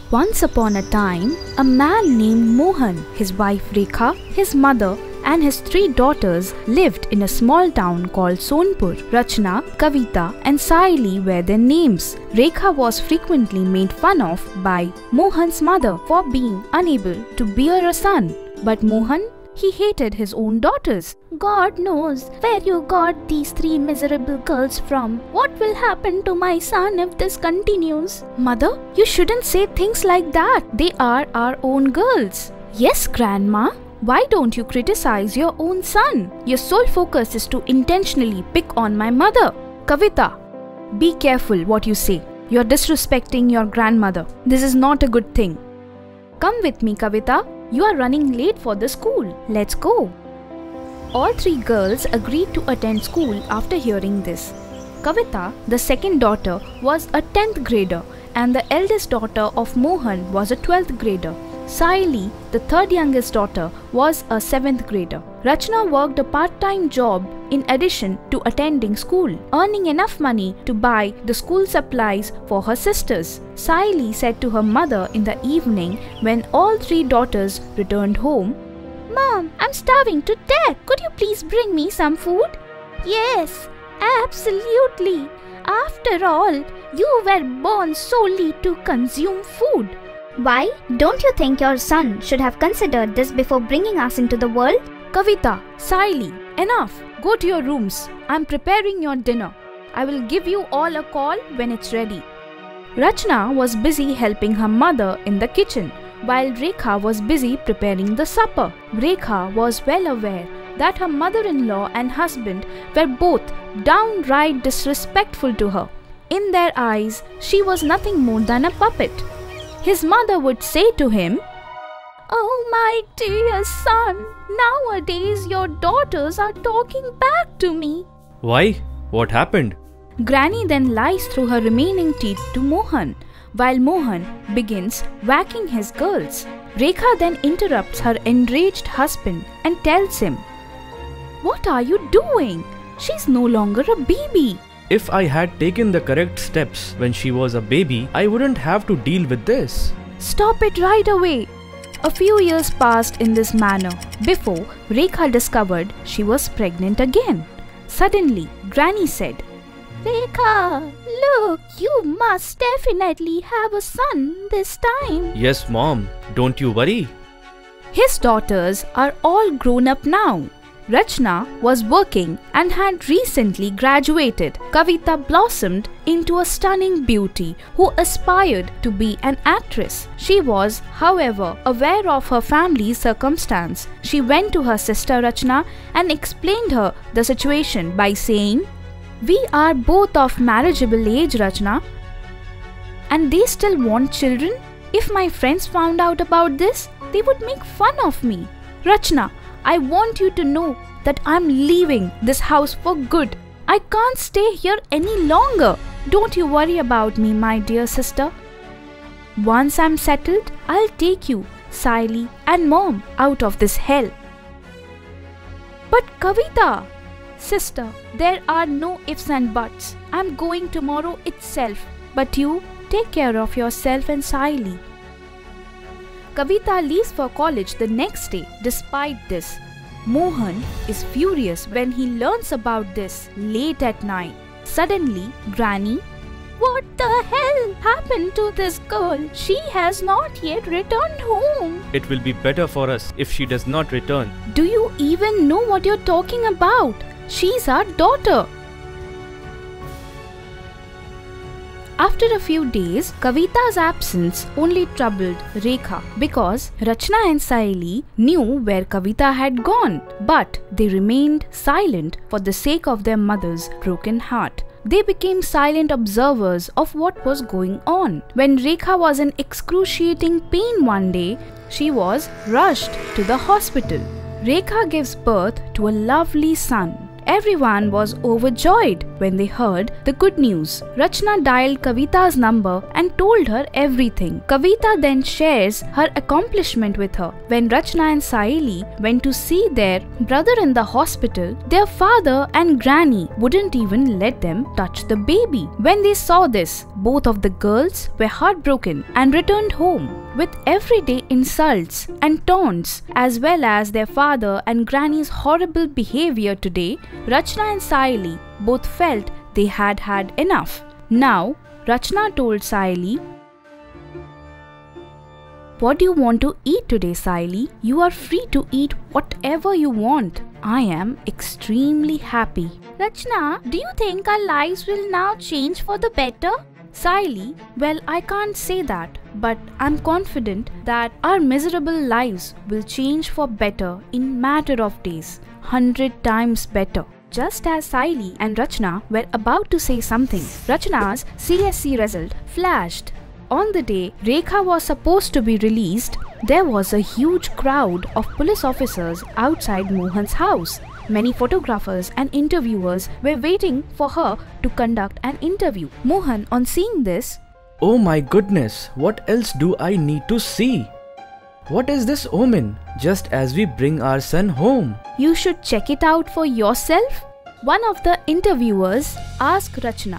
Once upon a time, a man named Mohan, his wife Rekha, his mother and his 3 daughters lived in a small town called Sonpur. Rachna, Kavita and Saili were their names. Rekha was frequently made fun of by Mohan's mother for being unable to bear a son. But Mohan, he hated his own daughters. God knows where you got these 3 miserable girls from. What will happen to my son if this continues? Mother, you shouldn't say things like that. They are our own girls. Yes, Grandma. Why don't you criticize your own son? Your sole focus is to intentionally pick on my mother. Kavita, be careful what you say. You are disrespecting your grandmother. This is not a good thing. Come with me, Kavita. You are running late for the school. Let's go. All 3 girls agreed to attend school after hearing this. Kavita, the second daughter, was a 10th grader and the eldest daughter of Mohan was a 12th grader. Saili, the third youngest daughter, was a 7th grader. Rachna worked a part-time job in addition to attending school, earning enough money to buy the school supplies for her sisters. Saili said to her mother in the evening when all 3 daughters returned home, "Mom, I'm starving to death. Could you please bring me some food?" "Yes, absolutely. After all, you were born solely to consume food. Why? Don't you think your son should have considered this before bringing us into the world?" Kavita, Saili, enough. Go to your rooms. I'm preparing your dinner. I will give you all a call when it's ready. Rachna was busy helping her mother in the kitchen, while Rekha was busy preparing the supper. Rekha was well aware that her mother-in-law and husband were both downright disrespectful to her. In their eyes, she was nothing more than a puppet. His mother would say to him, "Oh my dear son, nowadays your daughters are talking back to me." Why? What happened? Granny then lies through her remaining teeth to Mohan, while Mohan begins whacking his girls. Rekha then interrupts her enraged husband and tells him, "What are you doing? She's no longer a baby." If I had taken the correct steps when she was a baby, I wouldn't have to deal with this. Stop it right away. A few years passed in this manner before Rekha discovered she was pregnant again. Suddenly, Granny said, "Rekha, look, you must definitely have a son this time." Yes, Mom. Don't you worry. His daughters are all grown up now. Rachna was working and had recently graduated. Kavita blossomed into a stunning beauty who aspired to be an actress. She was, however, aware of her family's circumstance. She went to her sister Rachna and explained her the situation by saying, "We are both of marriageable age, Rachna, and they still want children. If my friends found out about this, they would make fun of me. Rachna, I want you to know that I'm leaving this house for good. I can't stay here any longer. Don't you worry about me, my dear sister. Once I'm settled, I'll take you, Saili and Mom out of this hell." "But Kavita," "Sister, there are no ifs and buts. I'm going tomorrow itself. But you take care of yourself and Saili." Kavita leaves for college the next day. Despite this, Mohan is furious when he learns about this late at night. Suddenly, Granny, "What the hell happened to this girl? She has not yet returned home." It will be better for us if she does not return. "Do you even know what you're talking about? She's our daughter." After a few days, Kavita's absence only troubled Rekha because Rachna and Saili knew where Kavita had gone, but they remained silent for the sake of their mother's broken heart. They became silent observers of what was going on. When Rekha was in excruciating pain one day, she was rushed to the hospital. Rekha gives birth to a lovely son. Everyone was overjoyed. when they heard the good news. Rachna dialed Kavita's number and told her everything. Kavita then shares her accomplishment with her. When Rachna and Saili went to see their brother in the hospital, their father and granny wouldn't even let them touch the baby. When they saw this, both of the girls were heartbroken and returned home. With everyday insults and taunts, as well as their father and granny's horrible behavior today, Rachna and Saili both felt they had had enough. Now, Rachna told Saili, "What do you want to eat today, Saili? You are free to eat whatever you want. I am extremely happy." "Rachna, do you think our lives will now change for the better?" Saili, "Well, I can't say that, but I'm confident that our miserable lives will change for better in matter of days, 100 times better." Just as Saili and Rachna were about to say something, Rachna's CSC result flashed. On the day Rekha was supposed to be released, there was a huge crowd of police officers outside Mohan's house. Many photographers and interviewers were waiting for her to conduct an interview. Mohan, on seeing this, "Oh my goodness, what else do I need to see? What is this omen? Just as we bring our son home." "You should check it out for yourself," one of the interviewers asked Rachna.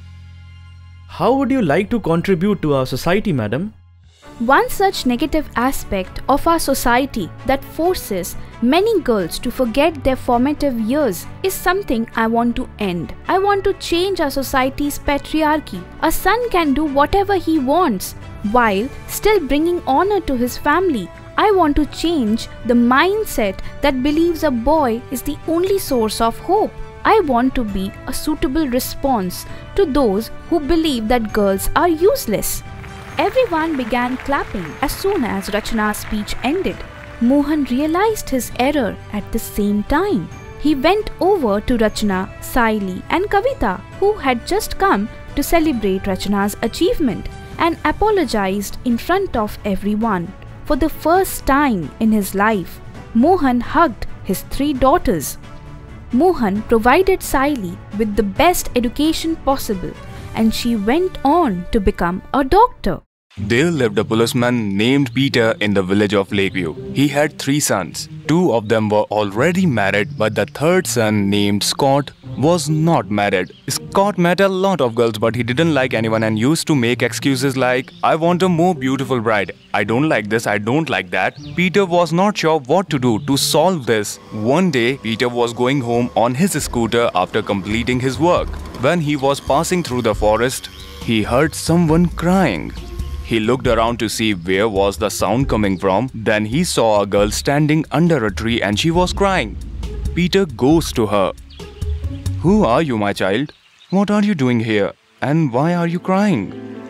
"How would you like to contribute to our society, madam?" One such negative aspect of our society that forces many girls to forget their formative years is something I want to end. I want to change our society's patriarchy. A son can do whatever he wants while still bringing honor to his family. I want to change the mindset that believes a boy is the only source of hope. I want to be a suitable response to those who believe that girls are useless. Everyone began clapping as soon as Rachna's speech ended. Mohan realized his error at the same time. He went over to Rachna, Saili and Kavita, who had just come to celebrate Rachna's achievement, and apologized in front of everyone. For the first time in his life, Mohan hugged his 3 daughters. Mohan provided Saili with the best education possible, and she went on to become a doctor. There lived a policeman named Peter in the village of Lakeview. He had 3 sons. 2 of them were already married, but the 3rd son, named Scott, was not married. Scott met a lot of girls, but he didn't like anyone and used to make excuses like, "I want a more beautiful bride. I don't like this, I don't like that." Peter was not sure what to do to solve this. One day, Peter was going home on his scooter after completing his work. When he was passing through the forest, he heard someone crying. He looked around to see where was the sound coming from. Then he saw a girl standing under a tree and she was crying. Peter goes to her. "Who are you, my child? What are you doing here? And why are you crying?"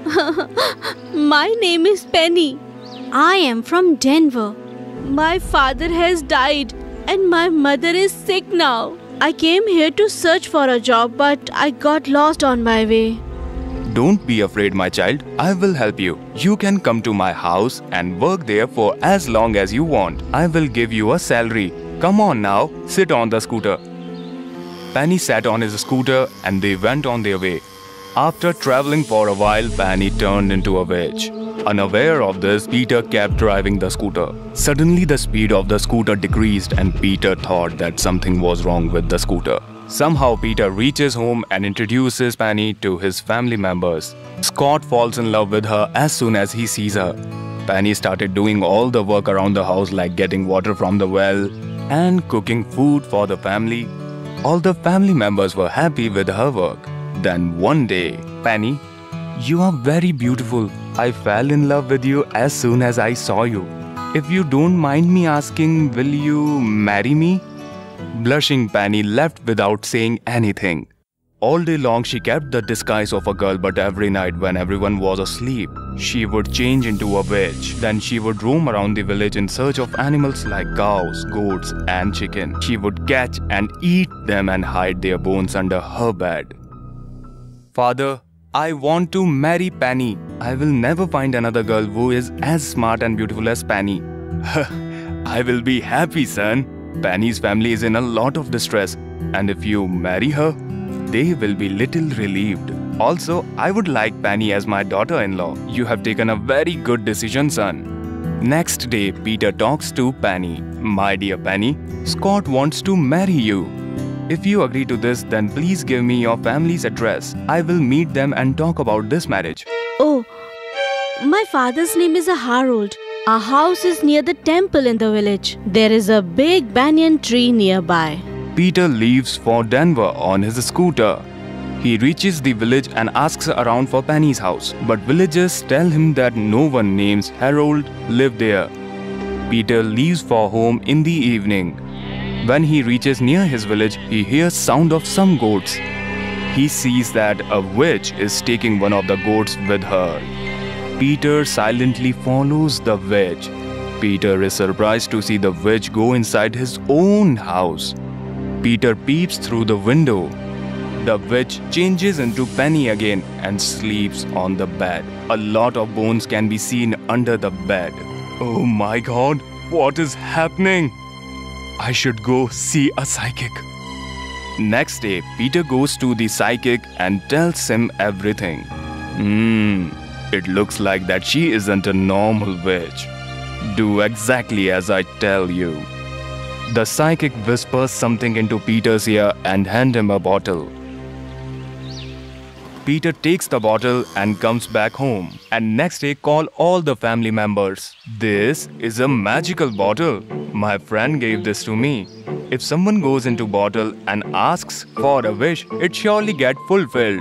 My name is Penny. I am from Denver. My father has died and my mother is sick now. I came here to search for a job, but I got lost on my way. Don't be afraid, my child. I will help you. You can come to my house and work there for as long as you want. I will give you a salary. Come on now, sit on the scooter. Penny sat on his scooter and they went on their way. After traveling for a while, Penny turned into a witch. Unaware of this, Peter kept driving the scooter. Suddenly, the speed of the scooter decreased and Peter thought that something was wrong with the scooter. Somehow, Peter reaches home and introduces Penny to his family members. Scott falls in love with her as soon as he sees her. Penny started doing all the work around the house, like getting water from the well and cooking food for the family. All the family members were happy with her work. Then one day, "Penny, you are very beautiful. I fell in love with you as soon as I saw you. If you don't mind me asking, will you marry me?" Blushing, Penny left without saying anything. All day long she kept the disguise of a girl, but every night when everyone was asleep, she would change into a witch. Then she would roam around the village in search of animals like cows, goats and chicken. She would catch and eat them and hide their bones under her bed. "Father, I want to marry Penny. I will never find another girl who is as smart and beautiful as Penny." "I will be happy, son. Penny's family is in a lot of distress, and if you marry her, they will be little relieved. Also, I would like Penny as my daughter-in-law. You have taken a very good decision, son. Next day, Peter talks to Penny. My dear Penny, Scott wants to marry you. If you agree to this, then please give me your family's address. I will meet them and talk about this marriage. Oh, my father's name is Harold. Our house is near the temple in the village. There is a big banyan tree nearby. Peter leaves for Denver on his scooter. He reaches the village and asks around for Penny's house, but villagers tell him that no one named Harold lived there. Peter leaves for home in the evening. When he reaches near his village, he hears sound of some goats. He sees that a witch is taking one of the goats with her. Peter silently follows the witch. Peter is surprised to see the witch go inside his own house. Peter peeps through the window. The witch changes into Penny again and sleeps on the bed. A lot of bones can be seen under the bed. Oh my God, what is happening? I should go see a psychic. Next day, Peter goes to the psychic and tells him everything. It looks like that she isn't a normal witch. Do exactly as I tell you. The psychic whispers something into Peter's ear and hands him a bottle. Peter takes the bottle and comes back home. And next day call all the family members. This is a magical bottle. My friend gave this to me. If someone goes into bottle and asks for a wish, it surely gets fulfilled.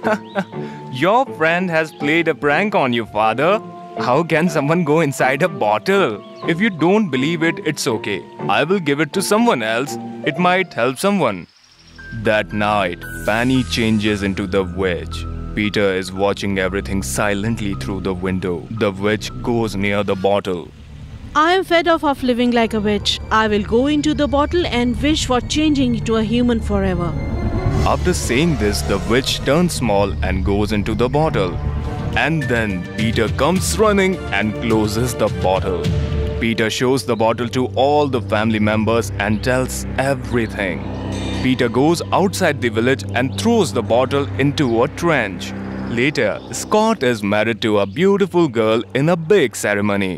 Your friend has played a prank on you, father. How can someone go inside a bottle? If you don't believe it, it's okay. I will give it to someone else. It might help someone. That night, Penny changes into the witch. Peter is watching everything silently through the window. The witch goes near the bottle. I am fed up of living like a witch. I will go into the bottle and wish for changing into a human forever. After saying this, the witch turns small and goes into the bottle. And then Peter comes running and closes the bottle. Peter shows the bottle to all the family members and tells everything. Peter goes outside the village and throws the bottle into a trench. Later, Scott is married to a beautiful girl in a big ceremony.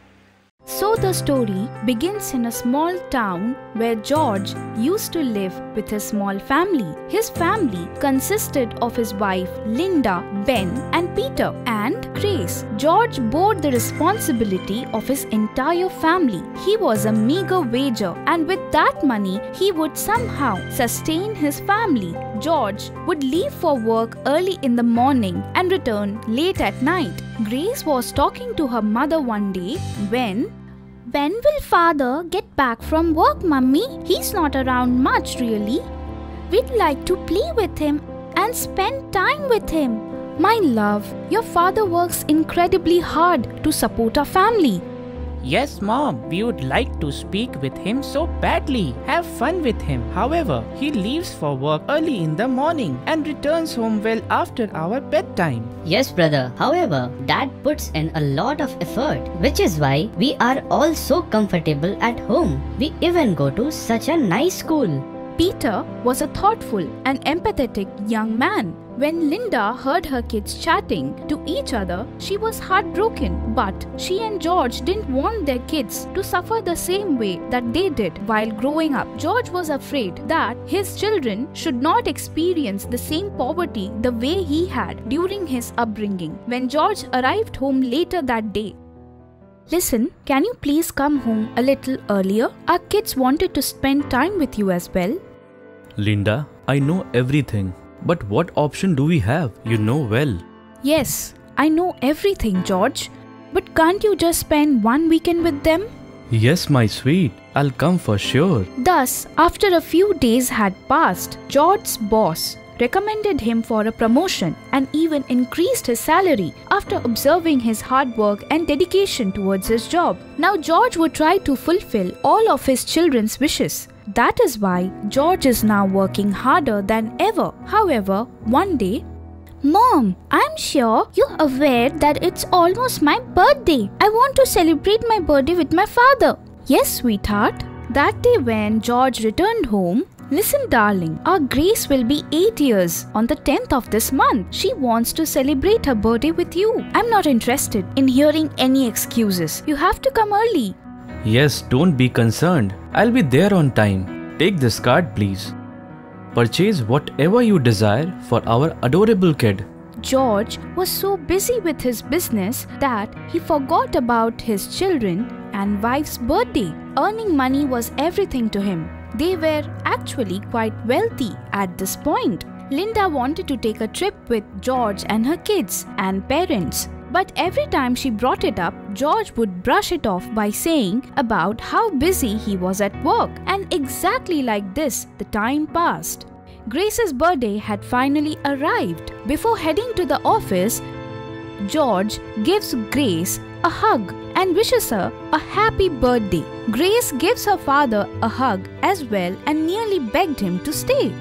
So the story begins in a small town where George used to live with his small family. His family consisted of his wife Linda, Ben and Peter and Grace. George bore the responsibility of his entire family. He was a meager wager and with that money he would somehow sustain his family. George would leave for work early in the morning and return late at night. Grace was talking to her mother one day when will father get back from work, mummy? He's not around much really. We'd like to play with him and spend time with him. My love, your father works incredibly hard to support our family. Yes, Mom, we would like to speak with him so badly. Have fun with him. However, he leaves for work early in the morning and returns home well after our bedtime. Yes, brother. However, Dad puts in a lot of effort, which is why we are all so comfortable at home. We even go to such a nice school. Peter was a thoughtful and empathetic young man. When Linda heard her kids chatting to each other, she was heartbroken. But she and George didn't want their kids to suffer the same way that they did while growing up. George was afraid that his children should not experience the same poverty the way he had during his upbringing. When George arrived home later that day, "Listen, can you please come home a little earlier? Our kids wanted to spend time with you as well." Linda, I know everything. But what option do we have? You know well. Yes, I know everything, George. But can't you just spend one weekend with them? Yes, my sweet. I'll come for sure. Thus, after a few days had passed, George's boss recommended him for a promotion and even increased his salary after observing his hard work and dedication towards his job. Now George would try to fulfill all of his children's wishes. That is why George is now working harder than ever. However, one day, "Mom, I'm sure you're aware that it's almost my birthday. I want to celebrate my birthday with my father." "Yes, sweetheart." That day when George returned home, Listen, darling, our Grace will be 8 years on the 10th of this month. She wants to celebrate her birthday with you. I'm not interested in hearing any excuses. You have to come early. Yes, don't be concerned. I'll be there on time. Take this card, please. Purchase whatever you desire for our adorable kid. George was so busy with his business that he forgot about his children and wife's birthday. Earning money was everything to him. They were actually quite wealthy at this point. Linda wanted to take a trip with George and her kids and parents. But every time she brought it up, George would brush it off by saying about how busy he was at work. And exactly like this, the time passed. Grace's birthday had finally arrived. Before heading to the office, George gives Grace a hug and wishes her a happy birthday. Grace gives her father a hug as well and nearly begged him to stay.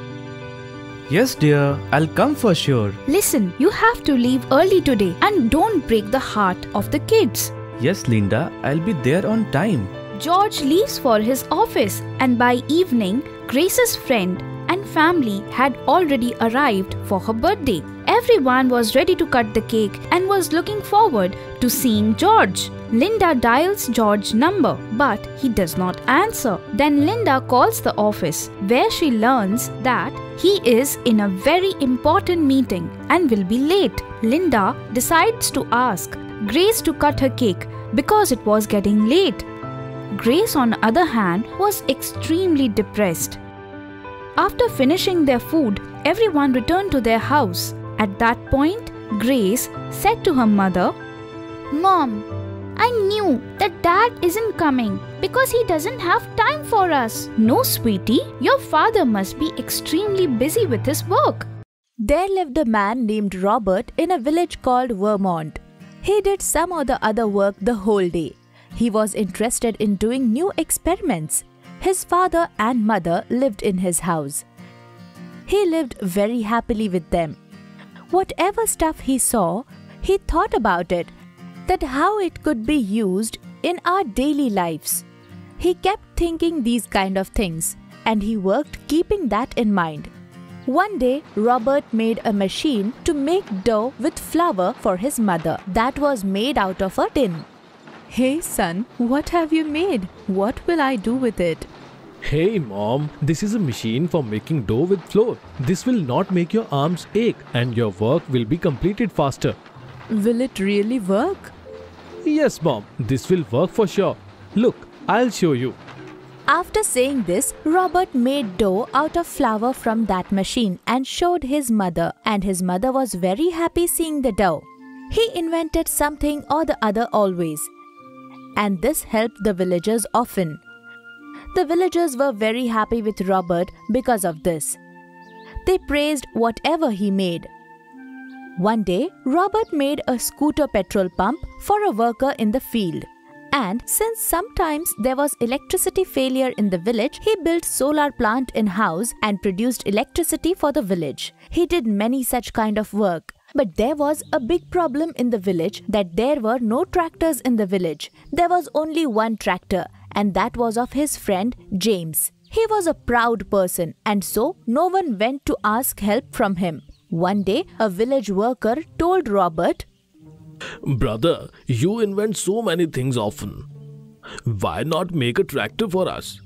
Yes, dear, I'll come for sure. Listen, you have to leave early today and don't break the heart of the kids. Yes, Linda, I'll be there on time. George leaves for his office, and by evening, Grace's friend and family had already arrived for her birthday. Everyone was ready to cut the cake and was looking forward to seeing George. Linda dials George's number, but he does not answer. Then Linda calls the office, where she learns that he is in a very important meeting and will be late. Linda decides to ask Grace to cut her cake because it was getting late. Grace, on the other hand, was extremely depressed. After finishing their food, everyone returned to their house. At that point, Grace said to her mother, "Mom, I knew that Dad isn't coming because he doesn't have time for us." "No, sweetie, your father must be extremely busy with his work." There lived a man named Robert in a village called Vermont. He did some or the other work the whole day. He was interested in doing new experiments. His father and mother lived in his house. He lived very happily with them. Whatever stuff he saw, he thought about it, that how it could be used in our daily lives. He kept thinking these kind of things, and he worked keeping that in mind. One day, Robert made a machine to make dough with flour for his mother that was made out of a tin. "Hey son, what have you made? What will I do with it?" Hey mom, this is a machine for making dough with flour. This will not make your arms ache and your work will be completed faster. "Will it really work?" Yes mom, this will work for sure. Look, I'll show you. After saying this, Robert made dough out of flour from that machine and showed his mother, and his mother was very happy seeing the dough. He invented something or the other always, and this helped the villagers often. The villagers were very happy with Robert because of this. They praised whatever he made. One day, Robert made a scooter petrol pump for a worker in the field. And since sometimes there was electricity failure in the village, he built solar plant in-house and produced electricity for the village. He did many such kind of work. But there was a big problem in the village that there were no tractors in the village. There was only one tractor, and that was of his friend James. He was a proud person, and so no one went to ask help from him. One day, a village worker told Robert, Brother, you invent so many things often. Why not make a tractor for us?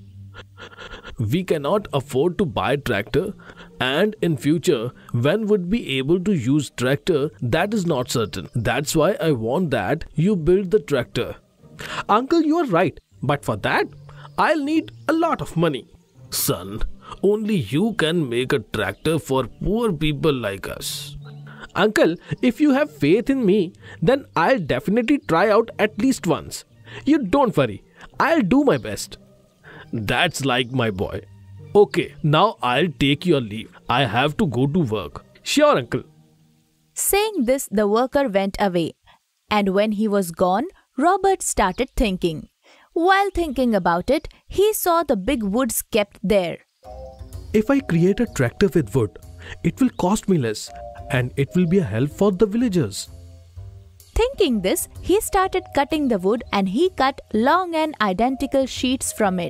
We cannot afford to buy tractor, and in future, when would be able to use tractor, that is not certain. That's why I want that you build the tractor. Uncle, you are right, but for that, I'll need a lot of money. Son, only you can make a tractor for poor people like us. Uncle, if you have faith in me, then I'll definitely try out at least once. You don't worry, I'll do my best. That's like my boy. Okay, now I'll take your leave. I have to go to work. Sure, uncle. Saying this, the worker went away. And when he was gone, Robert started thinking. While thinking about it, he saw the big woods kept there. If I create a tractor with wood, it will cost me less and it will be a help for the villagers. Thinking this, he started cutting the wood and he cut long and identical sheets from it.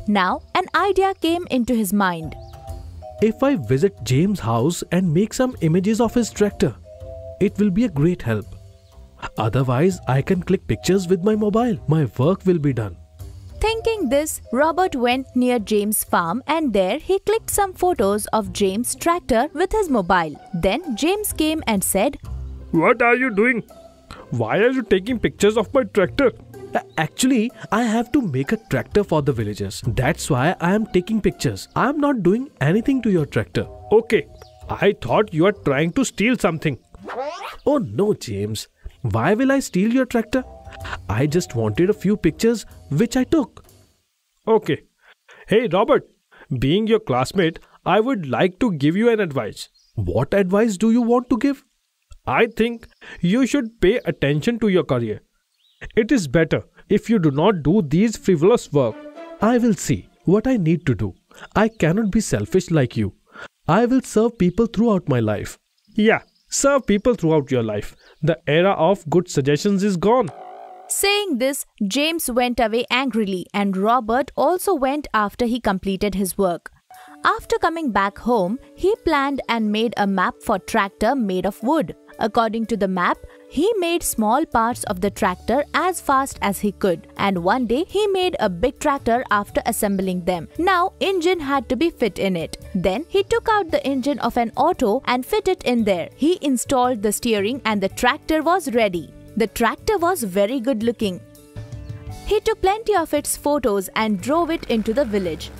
Now an idea came into his mind. If I visit James' house and make some images of his tractor, it will be a great help. Otherwise, I can click pictures with my mobile. My work will be done. Thinking this, Robert went near James' farm and there he clicked some photos of James' tractor with his mobile. Then James came and said, What are you doing? Why are you taking pictures of my tractor? Actually, I have to make a tractor for the villagers. That's why I am taking pictures. I am not doing anything to your tractor. Okay, I thought you are trying to steal something. Oh no, James. Why will I steal your tractor? I just wanted a few pictures which I took. Okay. Hey Robert, being your classmate, I would like to give you an advice. What advice do you want to give? I think you should pay attention to your career. It is better if you do not do these frivolous work. I will see what I need to do. I cannot be selfish like you. I will serve people throughout my life. Yeah, serve people throughout your life. The era of good suggestions is gone. Saying this, James went away angrily and Robert also went after he completed his work. After coming back home, he planned and made a map for tractor made of wood. According to the map, he made small parts of the tractor as fast as he could, and one day he made a big tractor after assembling them. Now, engine had to be fit in it. Then he took out the engine of an auto and fit it in there. He installed the steering and the tractor was ready. The tractor was very good looking. He took plenty of its photos and drove it into the village.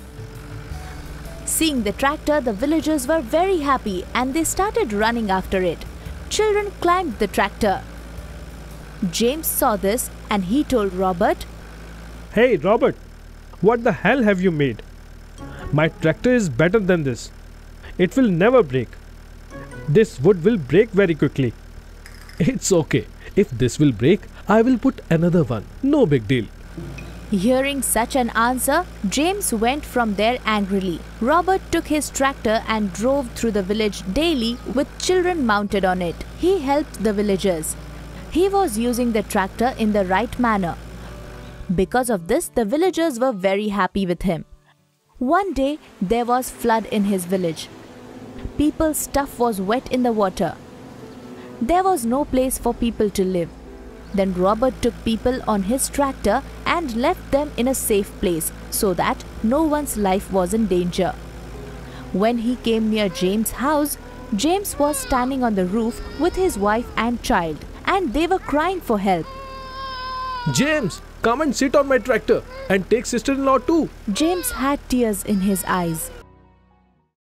Seeing the tractor, the villagers were very happy and they started running after it. Children climbed the tractor. James saw this and he told Robert, Hey Robert, what the hell have you made? My tractor is better than this. It will never break. This wood will break very quickly. It's okay. If this will break, I will put another one. No big deal. Hearing such an answer, James went from there angrily. Robert took his tractor and drove through the village daily with children mounted on it. He helped the villagers. He was using the tractor in the right manner. Because of this, the villagers were very happy with him. One day, there was flood in his village. People's stuff was wet in the water. There was no place for people to live. Then Robert took people on his tractor and left them in a safe place so that no one's life was in danger. When he came near James' house, James was standing on the roof with his wife and child, and they were crying for help. James, come and sit on my tractor and take sister-in-law too. James had tears in his eyes.